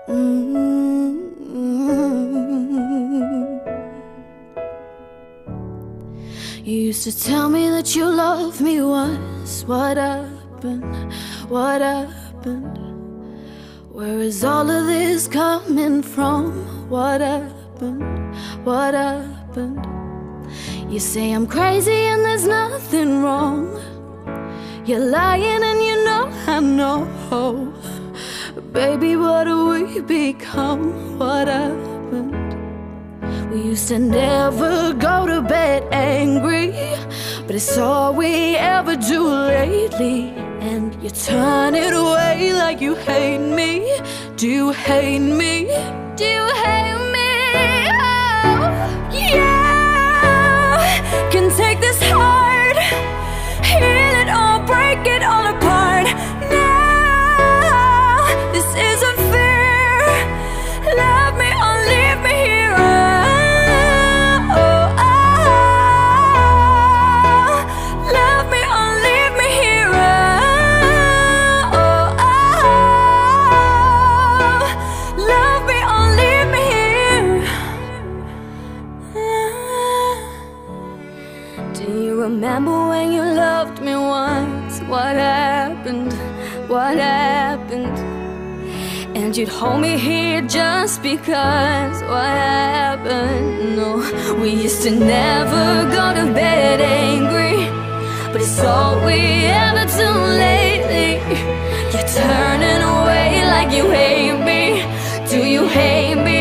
You used to tell me that you loved me once. What happened? What happened? Where is all of this coming from? What happened? What happened? You say I'm crazy and there's nothing wrong. You're lying and you know I know. Baby, what do we become? What happened? We used to never go to bed angry, but it's all we ever do lately. And you turn it away like you hate me. Do you hate me? Do you hate me? Oh, yeah. Can take this heart, heal it all, break it all apart. Now, this isn't fair. Love me or leave me here. Love me or leave me here. Love me or leave me here. Do you remember when you loved me once? What happened? What happened? And you'd hold me here just because. What happened? No, we used to never go to bed angry, but it's all we ever do lately. You're turning away like you hate me. Do you hate me?